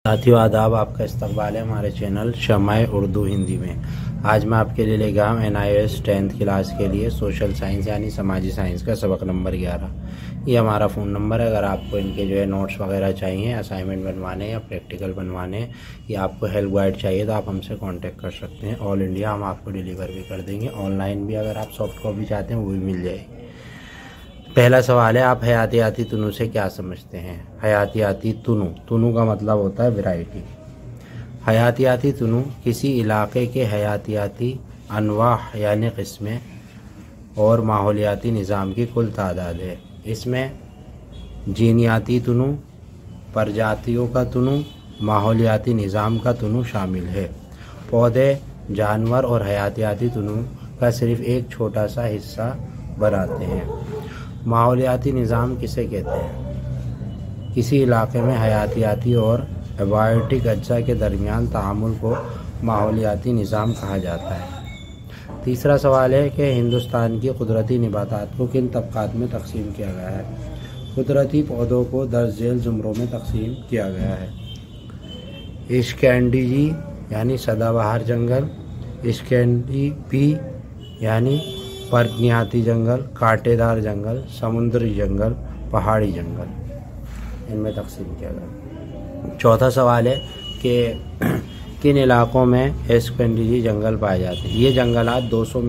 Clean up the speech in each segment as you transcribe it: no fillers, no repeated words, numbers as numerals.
साथियों आदाब, आपका इस्तकबाल है हमारे चैनल शमाए उर्दू हिंदी में। आज मैं आपके लिए लेकर आया हूँ NIOS 10th क्लास के लिए सोशल साइंस यानी समाजी साइंस का सबक नंबर 11। ये हमारा फ़ोन नंबर है। अगर आपको इनके जो है नोट्स वगैरह चाहिए, असाइनमेंट बनवाने या प्रैक्टिकल बनवाने या आपको हेल्प गाइड चाहिए तो आप हमसे कांटेक्ट कर सकते हैं। ऑल इंडिया हम आपको डिलीवर भी कर देंगे। ऑनलाइन भी अगर आप सॉफ्ट कॉपी चाहते हैं वो भी मिल जाएगी। पहला सवाल है, आप हयातियाती तुनु से क्या समझते हैं? हयातियाती तुनु, तुनु का मतलब होता है वैरायटी। हयातियाती तुनु किसी इलाके के हयातियाती अनवाह यानी किस्में और माहौलियाती निज़ाम की कुल तादाद है। इसमें जीनियाती तुनु, प्रजातियों का तुनु, माहौलियाती निज़ाम का तुनु शामिल है। पौधे, जानवर और हयातियाती तुनु का सिर्फ एक छोटा सा हिस्सा बनाते हैं। माहौलियाती निज़ाम किसे कहते हैं? किसी इलाके में हयातियाती और एबायोटिक अज्जा के दरमियान तामुल को माहौलियाती निज़ाम कहा जाता है। तीसरा सवाल है कि हिंदुस्तान की कुदरती निबातात को किन तबक़ात में तकसीम किया गया है? कुदरती पौधों को दर्ज झेल ज़ुमरों में तकसीम किया गया है। स्कैंडिजी यानी सदाबहार जंगल, स्कैंडीपी यानी पर्णियाती जंगल, कांटेदार जंगल, समुद्री जंगल, पहाड़ी जंगल, इनमें तकसीम किया गया। चौथा सवाल है कि किन इलाकों में स्कैंडिजी जंगल पाए जाते हैं? ये जंगलात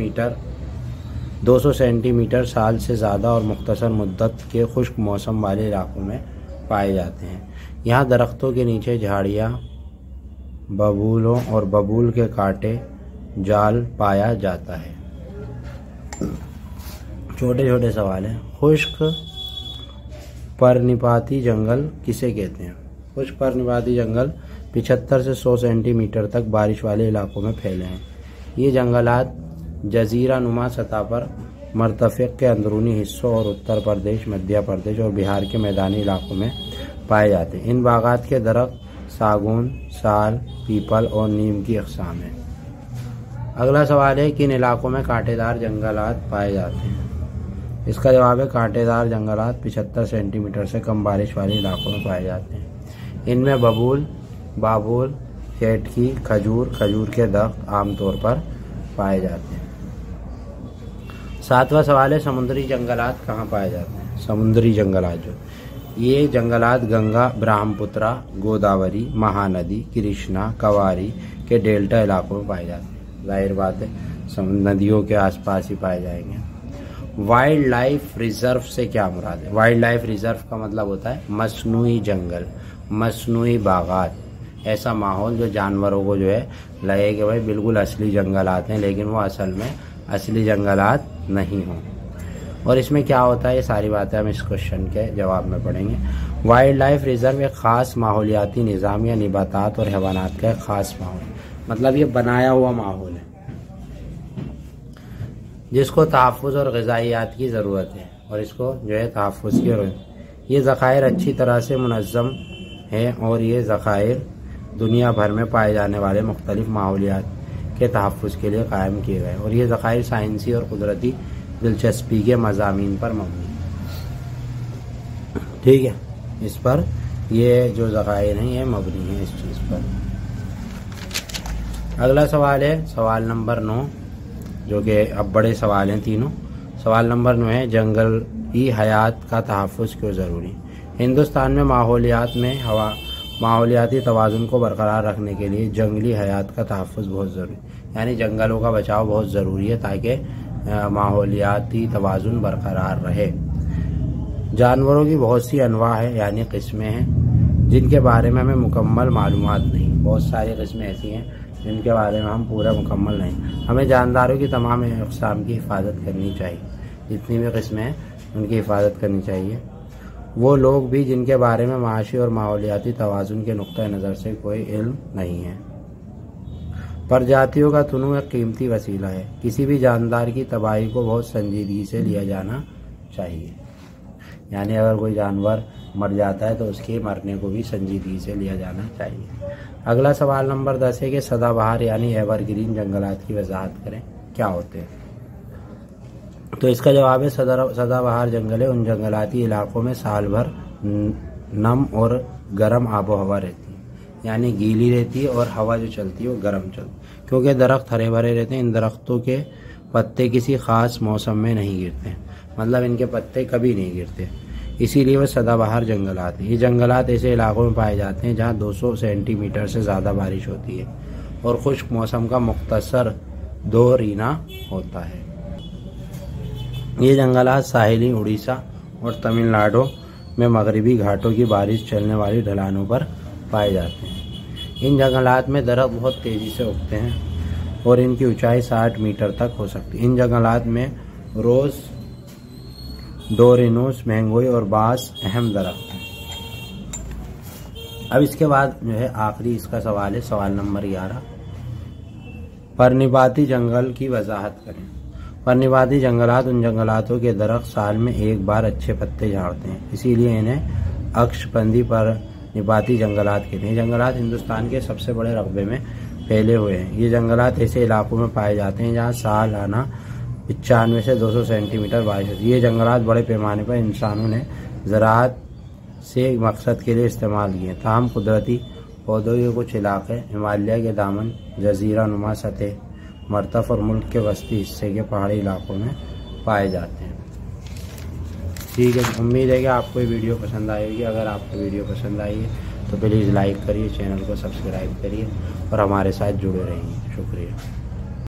200 सेंटीमीटर साल से ज़्यादा और मुख्तसर मुद्दत के खुश्क मौसम वाले इलाकों में पाए जाते हैं। यहाँ दरख्तों के नीचे झाड़ियाँ, बबूलों और बबूल के कांटे जाल पाया जाता है। छोटे छोटे सवाल हैं। खुश्क पर्णपाती जंगल किसे कहते हैं? खुश्क पर्णपाती जंगल 75 से 100 सेंटीमीटर तक बारिश वाले इलाकों में फैले हैं। ये जंगलात जजीरा नुमा सतह पर मरतफ़िक के अंदरूनी हिस्सों और उत्तर प्रदेश, मध्य प्रदेश और बिहार के मैदानी इलाकों में पाए जाते हैं। इन बागात के दरख्त सागौन, साल, पीपल और नीम की अक़साम हैं। अगला सवाल है, किन इलाकों में कांटेदार जंगलात पाए जाते हैं? इसका जवाब है कांटेदार जंगलात 75 सेंटीमीटर से कम बारिश वाले इलाकों में पाए जाते हैं। इनमें बबूल, बाबूल, केटकी, खजूर के दरख्त आमतौर पर पाए जाते हैं। सातवां सवाल है, समुद्री जंगलात कहाँ पाए जाते हैं? समुद्री जंगलात ये जंगलात गंगा, ब्रह्मपुत्रा, गोदावरी, महानदी, कृष्णा, कवारी के डेल्टा इलाकों में पाए जाते हैं। जाहिर बात है नदियों के आसपास ही पाए जाएंगे। वाइल्ड लाइफ रिजर्व से क्या मुराद है? वाइल्ड लाइफ रिजर्व का मतलब होता है मसनूई जंगल, मसनूई बागात, ऐसा माहौल जो जानवरों को जो है लगे कि भाई बिल्कुल असली जंगलात हैं लेकिन वो असल में असली जंगलात नहीं हों। और इसमें क्या होता है, ये सारी बातें हम इस क्वेश्चन के जवाब में पढ़ेंगे। वाइल्ड लाइफ रिजर्व एक ख़ास माहौलियाती निज़ाम या निबातात और हैवानात का एक ख़ास माहौल, मतलब ये बनाया हुआ माहौल है जिसको तहफ़्फ़ुज़ और ग़िज़ाइयात की ज़रूरत है और इसको जो है तहफ़्फ़ुज़ की ज़रूरत है। ये ज़ख़ायर अच्छी तरह से मुनज़्ज़म है और ये ज़ख़ायर दुनिया भर में पाए जाने वाले मुख्तलिफ़ माहौलियात के तहफ़्फ़ुज़ के लिए कायम किए गए और ये ज़ख़ायर साइंसी और कुदरती दिलचस्पी के मज़ामीन पर मबनी। ठीक है, इस पर ये जो ज़ख़ायर हैं ये मबनी है इस चीज़ पर। अगला सवाल है सवाल नंबर 9, जो कि अब बड़े सवाल हैं तीनों। सवाल नंबर 9 है, जंगली हयात का तहफ़्फ़ुज़ क्यों ज़रूरी? हिंदुस्तान में माहौलियाती तवाज़ुन को बरकरार रखने के लिए जंगली हयात का तहफ़्फ़ुज़ बहुत ज़रूरी, यानी जंगलों का बचाव बहुत ज़रूरी है ताकि माहौलियाती तवाज़ुन बरकरार रहे। जानवरों की बहुत सी अनवाह है यानी किस्में हैं जिनके बारे में हमें मुकम्मल मालूमात नहीं। बहुत सारी किस्में ऐसी हैं जिनके बारे में हम पूरा मुकम्मल नहीं। हमें जानदारों की तमाम अक़साम की हिफाजत करनी चाहिए, जितनी भी किस्में हैं उनकी हिफाजत करनी चाहिए। वो लोग भी जिनके बारे में माशी और माहौलियाती तवाज़ुन के नुक्ता नज़र से कोई इल्म नहीं है। प्रजातियों का तुनु एक कीमती वसीला है। किसी भी जानदार की तबाही को बहुत संजीदगी से लिया जाना चाहिए, यानी अगर कोई जानवर मर जाता है तो उसके मरने को भी संजीदगी से लिया जाना चाहिए। अगला सवाल नंबर 10 है कि सदाबहार यानी एवरग्रीन जंगलात की वजाहत करें, क्या होते हैं? तो इसका जवाब है सदाबहार जंगल उन जंगलाती इलाकों में साल भर नम और गर्म आबो हवा रहती है। यानी गीली रहती है, और हवा जो चलती है वो गर्म चलती है। क्योंकि दरख्त हरे भरे रहते हैं, इन दरख्तों के पत्ते किसी ख़ास मौसम में नहीं गिरते, मतलब इनके पत्ते कभी नहीं गिरते, इसीलिए वह सदाबहार जंगलात हैं। ये जंगलात ऐसे इलाकों में पाए जाते हैं जहाँ 200 सेंटीमीटर से ज़्यादा बारिश होती है और खुश्क मौसम का मुख्तसर दो रीना होता है। ये जंगलात साहिली उड़ीसा और तमिलनाडु में मगरबी घाटों की बारिश चलने वाली ढलानों पर पाए जाते हैं। इन जंगलात में दरख्त बहुत तेज़ी से उगते हैं और इनकी ऊंचाई 60 मीटर तक हो सकती है। इन जंगलात में रोज़, डोरिनोस, मैंगोई और बांस अहम दरख्त हैं। अब इसके बाद जो है आखिरी इसका सवाल है, सवाल नंबर 11, पर्णपाती जंगल की वजाहत करें। पर्णपाती जंगलात उन जंगलातों के दरख्त साल में एक बार अच्छे पत्ते झाड़ते हैं, इसीलिए इन्हें अक्षबंदी पर्णपाती जंगलात कहते हैं। जंगलात हिंदुस्तान के सबसे बड़े रकबे में फैले हुए हैं। ये जंगलात ऐसे इलाकों में पाए जाते हैं जहाँ सालाना 95 से 200 सेंटीमीटर बारिश होती है। ये जंगलात बड़े पैमाने पर इंसानों ने ज़राअत से मकसद के लिए इस्तेमाल किए। ताहम कुदरती पौधों के कुछ इलाके हिमालय के दामन, जजीरा नुमा सतह, मरतफ़ और मुल्क के वस्ती हिस्से के पहाड़ी इलाकों में पाए जाते हैं। ठीक है, उम्मीद है कि आपको ये वीडियो पसंद आएगी। अगर आपको वीडियो पसंद आई है तो प्लीज़ लाइक करिए, चैनल को सब्सक्राइब करिए और हमारे साथ जुड़े रहिए। शुक्रिया।